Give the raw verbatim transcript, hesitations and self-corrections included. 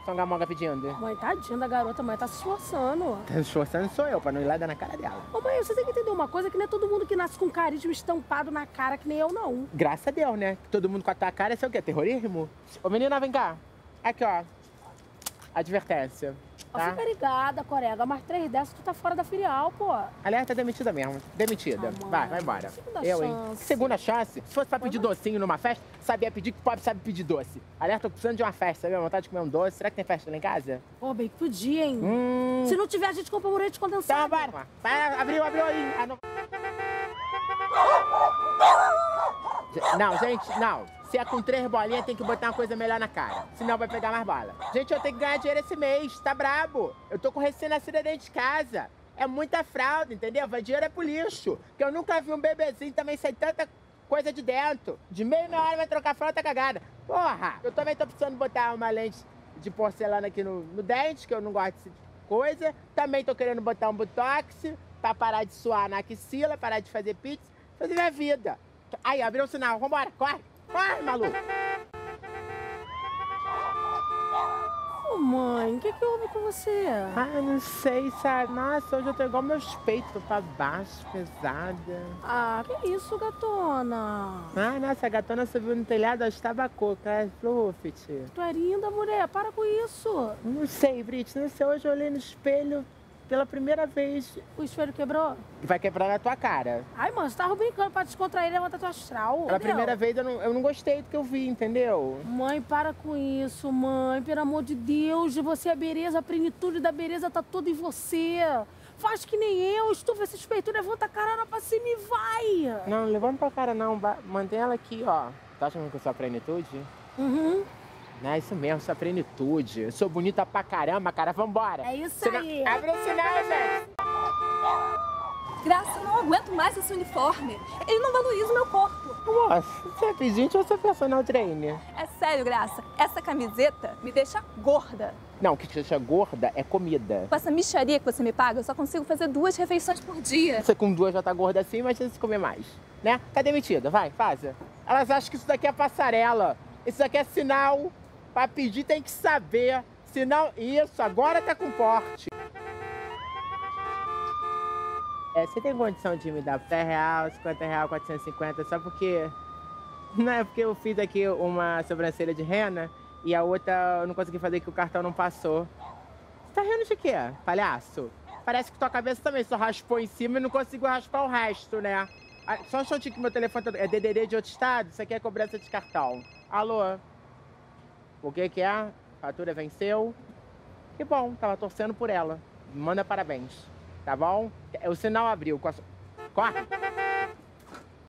Songamonga pedindo? Mãe, tadinha da garota, mãe, tá se esforçando. Tá se esforçando sou eu, pra não ir lá dar na cara dela. Ô, mãe, você tem que entender uma coisa, que não é todo mundo que nasce com carisma estampado na cara, que nem eu, não. Graças a Deus, né? Todo mundo com a tua cara, isso é o quê? Terrorismo? Ô, menina, vem cá. Aqui, ó. Advertência. Tá? Fica ligada, corega. Mais três dessas, tu tá fora da filial, pô. Aliás, tá demitida mesmo. Demitida. Ah, vai, vai embora. Segunda eu, hein? chance. Que segunda chance? Se fosse pra pedir docinho numa festa, sabia pedir, que pobre sabe pedir doce. Aliás, tô precisando de uma festa, sabe? Vontade de comer um doce. Será que tem festa lá em casa? Pô, bem, que podia, hein? Hum... Se não tiver, a gente compra um leite condensado. Tá, bora. Vai, abriu, abriu aí. Ah, não... não, gente, não. Se é com três bolinhas, tem que botar uma coisa melhor na cara. Senão vai pegar mais bala. Gente, eu tenho que ganhar dinheiro esse mês. Tá brabo. Eu tô com recém-nascida dentro de casa. É muita fralda, entendeu? Vai dinheiro é pro lixo. Porque eu nunca vi um bebezinho também sair tanta coisa de dentro. De meia na hora vai trocar fralda, tá cagada. Porra! Eu também tô precisando botar uma lente de porcelana aqui no, no dente, que eu não gosto dessa coisa. Também tô querendo botar um botox pra parar de suar na axila, parar de fazer pizza. Fazer minha vida. Aí, abriu o sinal. Vambora, corre. Corre, maluco. Ô, mãe, o que que houve com você? Ah, não sei, sabe? Nossa, hoje eu tô igual meus peitos, tô pra baixo, pesada. Ah, que isso, gatona? Ah, nossa, a gatona subiu no telhado, acho que tava coca, Fluffit. Tu é linda, mulher, para com isso. Não sei, Brit, não sei, hoje eu olhei no espelho pela primeira vez. O espelho quebrou? Vai quebrar na tua cara. Ai, mano, você tava brincando pra descontrair e levantar tua astral. Pela entendeu? primeira vez eu não, eu não gostei do que eu vi, entendeu? Mãe, para com isso, mãe. Pelo amor de Deus, você é a beleza, a plenitude da beleza tá toda em você. Faz que nem eu, estufa esse peito, levanta a cara pra cima e vai. Não, levanta pra cara não, mantém ela aqui, ó. Tá achando que eu sou a plenitude? Uhum. É isso mesmo, sua plenitude. Eu sou bonita pra caramba, cara. Vambora. É isso Sinal... aí. Abre o sinal, gente. Graça, eu não aguento mais esse uniforme. Ele não valoriza o meu corpo. Nossa, você é pedinte ou você é personal trainer? É sério, Graça. Essa camiseta me deixa gorda. Não, o que te deixa gorda é comida. Com essa mixaria que você me paga, eu só consigo fazer duas refeições por dia. Você com duas já tá gorda assim, mas se comer mais, né? Tá demitida, vai, faça. Elas acham que isso daqui é passarela. Isso daqui é sinal. Pra pedir tem que saber. Senão, isso, agora tá com porte. É, você tem condição de me dar dez reais, cinquenta reais, quatrocentos e cinquenta, só porque... Não é porque eu fiz aqui uma sobrancelha de rena e a outra eu não consegui fazer que o cartão não passou. Você tá rindo de quê, palhaço? Parece que tua cabeça também só raspou em cima e não conseguiu raspar o resto, né? Ah, só um instantinho que meu telefone tá... é D D D de outro estado, isso aqui é cobrança de cartão. Alô? O que que é? A fatura venceu. Que bom, tava torcendo por ela. Manda parabéns, tá bom? O sinal abriu. Corre!